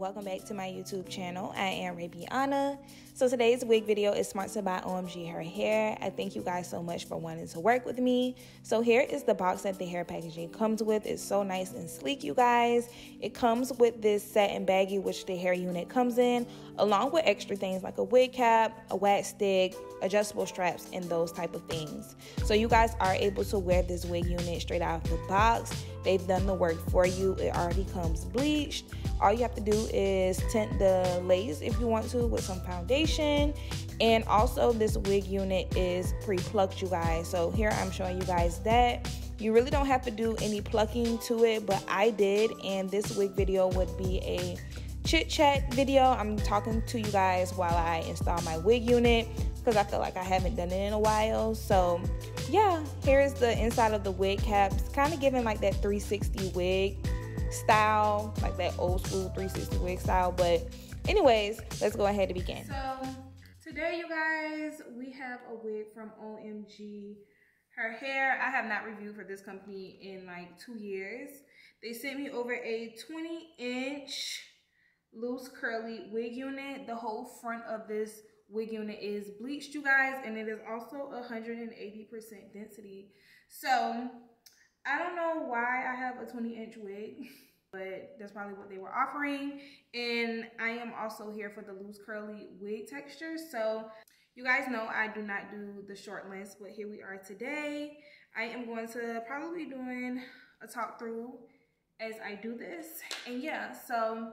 welcome back to my YouTube channel. I am Rabiana. So today's wig video is sponsored by OMG Her Hair. I thank you guys so much for wanting to work with me. So here is the box that the hair packaging comes with. It's so nice and sleek, you guys. It comes with this satin baggie, which the hair unit comes in, along with extra things like a wig cap, a wax stick, adjustable straps, and those type of things. So you guys are able to wear this wig unit straight out of the box. They've done the work for you. It already comes bleached. All you have to do is tint the lace if you want to with some foundation. And also this wig unit is pre-plucked, you guys. So here I'm showing you guys that. You really don't have to do any plucking to it, but I did. And this wig video would be a chit chat video. I'm talking to you guys while I install my wig unit because I feel like I haven't done it in a while. So yeah, here's the inside of the wig cap. It's kind of giving like that 360 wig style, like that old school 360 wig style. But anyways, let's go ahead and begin. So today, you guys, we have a wig from OMG Her Hair. I have not reviewed for this company in like 2 years. They sent me over a 20-inch loose curly wig unit. The whole front of this wig unit is bleached, you guys, and it is also 180% density. So I don't know why I have a 20-inch wig, but that's probably what they were offering. And I am also here for the loose curly wig texture. So you guys know I do not do the short lengths, but here we are today. I am going to probably be doing a talk through as I do this. And yeah, so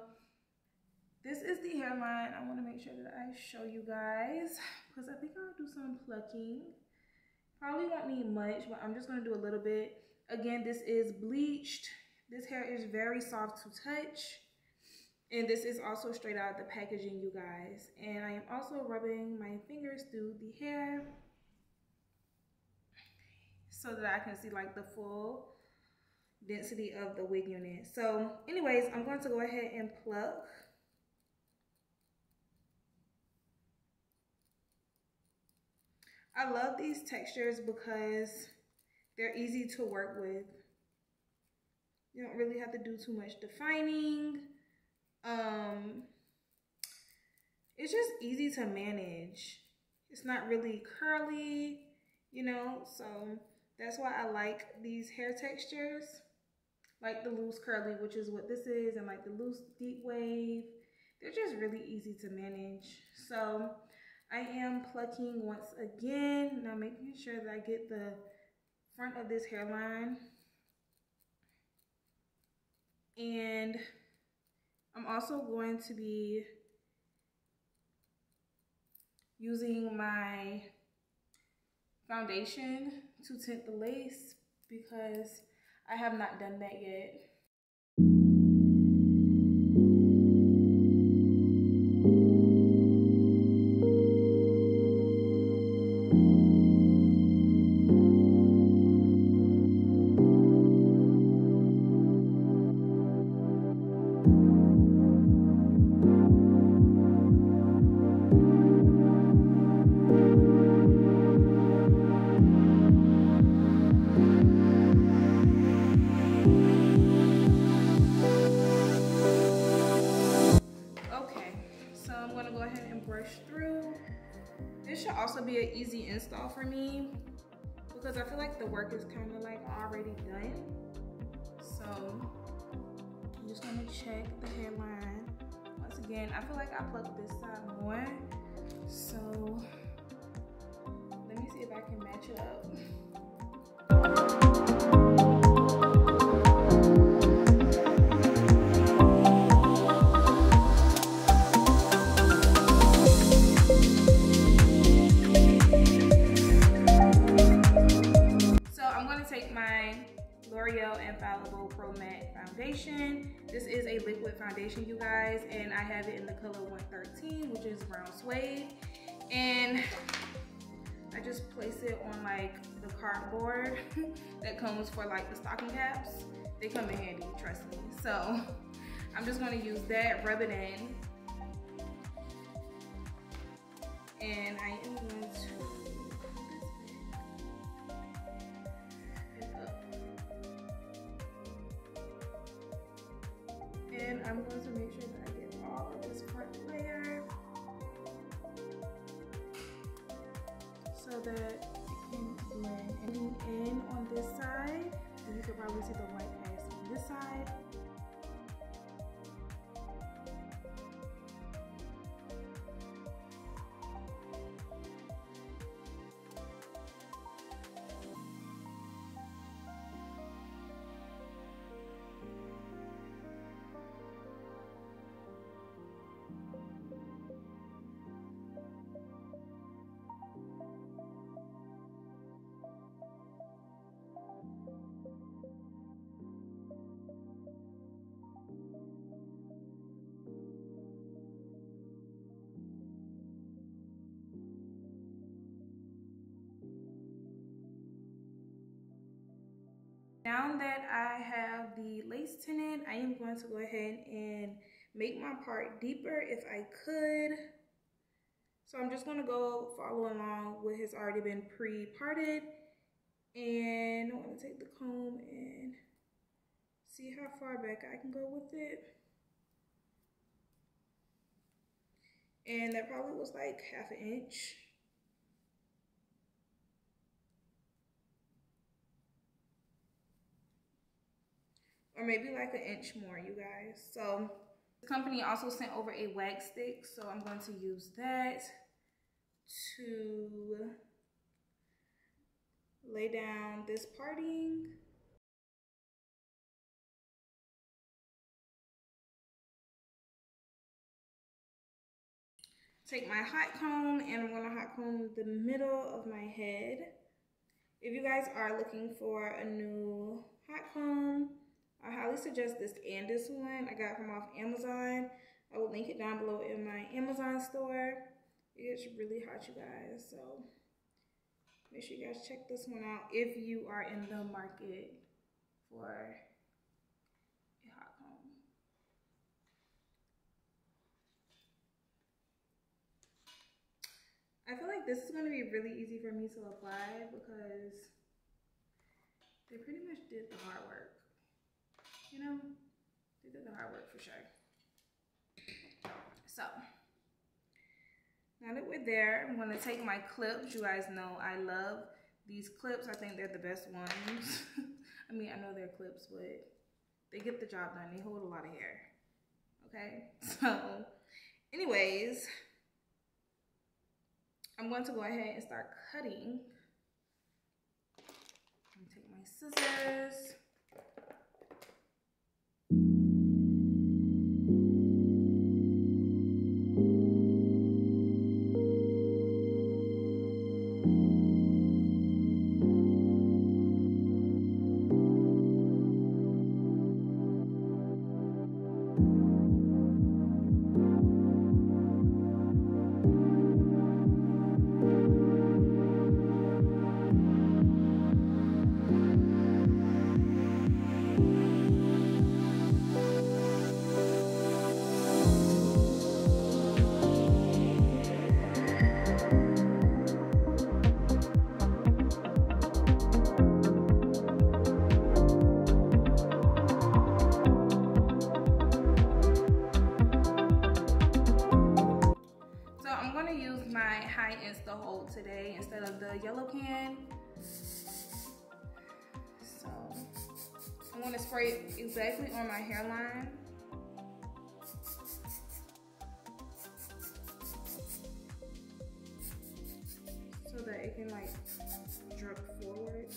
this is the hairline. I want to make sure that I show you guys because I think I'll do some plucking. Probably won't need much, but I'm just going to do a little bit. Again, this is bleached. This hair is very soft to touch. And this is also straight out of the packaging, you guys. And I am also rubbing my fingers through the hair so that I can see like the full density of the wig unit. So anyways, I'm going to go ahead and pluck. I love these textures because they're easy to work with. You don't really have to do too much defining. It's just easy to manage. It's not really curly, you know, so that's why I like these hair textures. Like the loose curly, which is what this is, and like the loose deep wave. They're just really easy to manage. So I am plucking once again. Now making sure that I get the front of this hairline. And I'm also going to be using my foundation to tint the lace because I have not done that yet. This should also be an easy install for me because I feel like the work is kind of like already done. So I'm just gonna check the hairline. Once again, I feel like I plucked this side more. So let me see if I can match it up. L'Oreal Infallible Pro Matte Foundation. This is a liquid foundation, you guys, and I have it in the color 113, which is brown suede. And I just place it on like the cardboard that comes for like the stocking caps. They come in handy, trust me. So I'm just going to use that, rub it in, and I am going to and I'm going to make sure that I get all that it can blend. And in on this side, and you can probably see the white cast on this side. Now that I have the lace tinted, I am going to go ahead and make my part deeper if I could. So I'm just going to go follow along what has already been pre-parted. And I want to take the comb and see how far back I can go with it. And that probably was like ½ an inch. Or maybe like an inch more, you guys. So the company also sent over a wax stick, so I'm going to use that to lay down this parting. Take my hot comb and I'm gonna hot comb the middle of my head. If you guys are looking for a new hot comb, I highly suggest this and this one I got from off Amazon. I will link it down below in my Amazon store. It's really hot, you guys, so make sure you guys check this one out if you are in the market for a hot comb. I feel like this is going to be really easy for me to apply because they pretty much did the hard work. You know, they did the hard work for sure. So, now that we're there, I'm going to take my clips. You guys know I love these clips. I think they're the best ones. I mean, I know they're clips, but they get the job done. They hold a lot of hair. Okay? So, anyways, I'm going to go ahead and start cutting. I'm going to take my scissors. Today instead of the yellow can. So I want to spray it exactly on my hairline. So that it can like drip forward.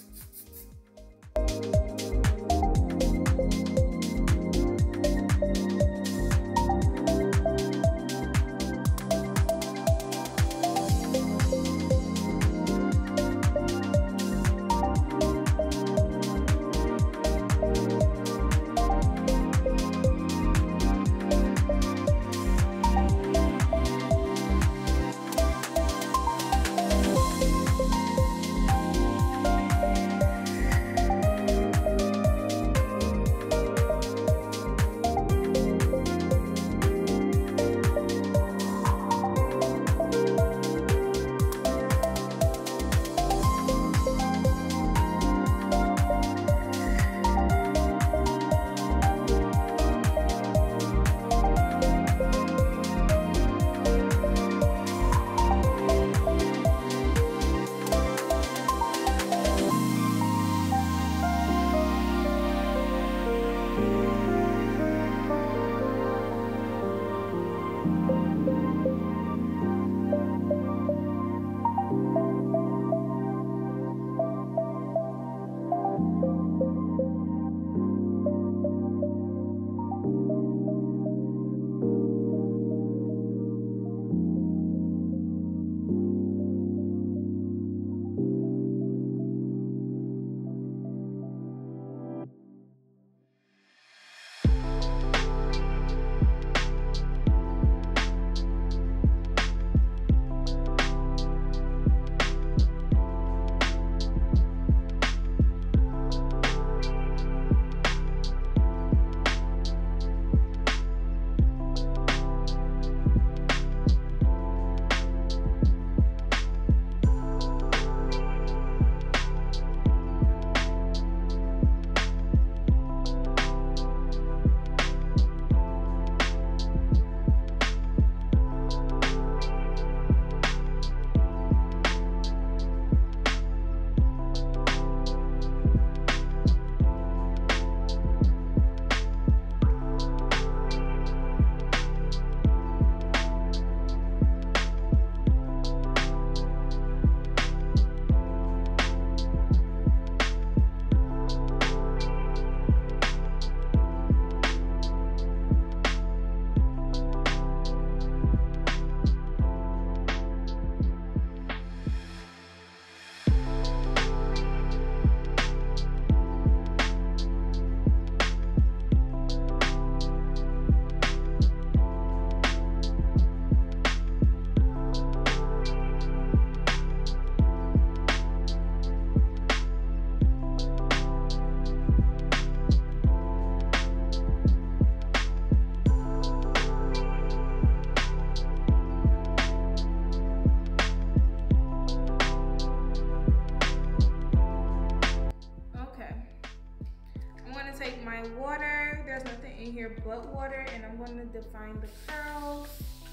my water. There's nothing in here but water, and I'm going to define the curls.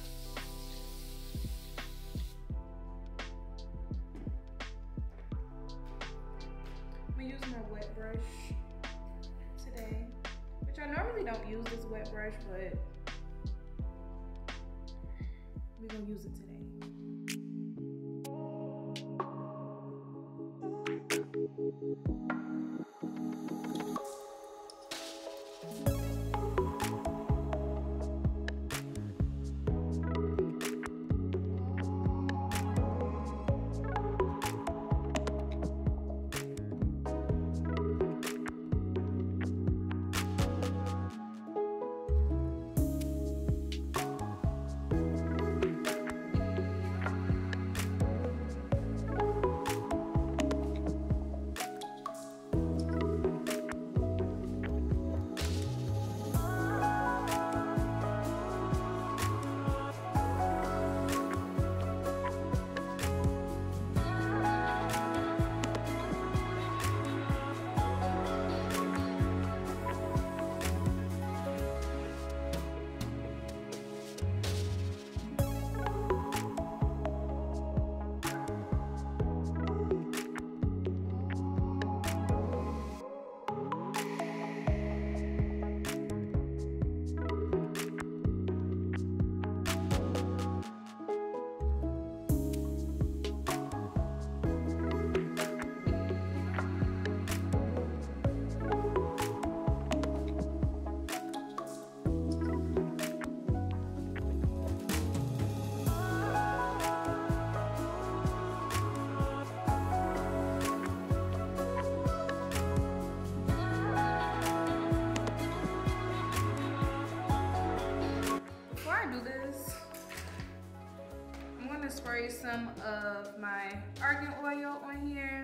I'm going to use my wet brush today, which I normally don't use this wet brush, but we're going to use it today. Spray some of my argan oil on here.